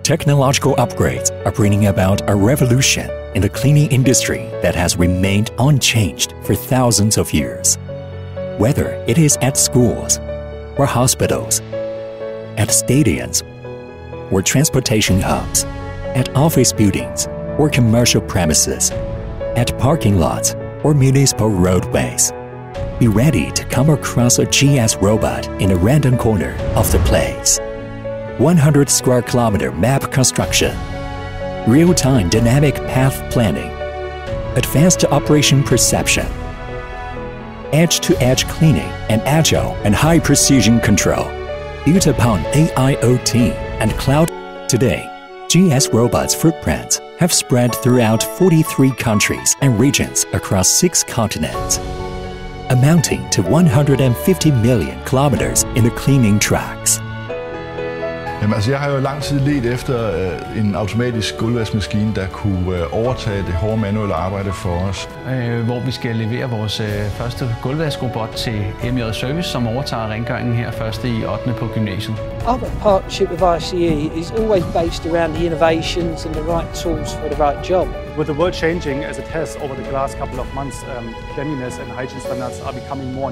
Technological upgrades are bringing about a revolution in the cleaning industry that has remained unchanged for thousands of years. Whether it is at schools or hospitals, at stadiums or transportation hubs, at office buildings or commercial premises, at parking lots or municipal roadways, be ready to come across a GS robot in a random corner of the place. 100 square kilometer map construction, real-time dynamic path planning, advanced operation perception, edge-to-edge cleaning and agile and high-precision control, built upon AIoT and cloud. Today, GS Robots' footprints have spread throughout 43 countries and regions across 6 continents, amounting to 150 million kilometers in the cleaning tracks. Jamen, altså, jeg har jo i lang tid ledt efter en automatisk gulvvaskemaskine, der kunne overtage det hårde manuelle arbejde for os. Hvor vi skal levere vores første gulvvaskrobot til MJ Service, som overtager rengøringen her først i 8. på gymnasiet. Our partnership with ICE is always based around the innovations and the right tools for the right job. With the world changing as it has over the last couple of months, cleanliness and hygiene standards are becoming more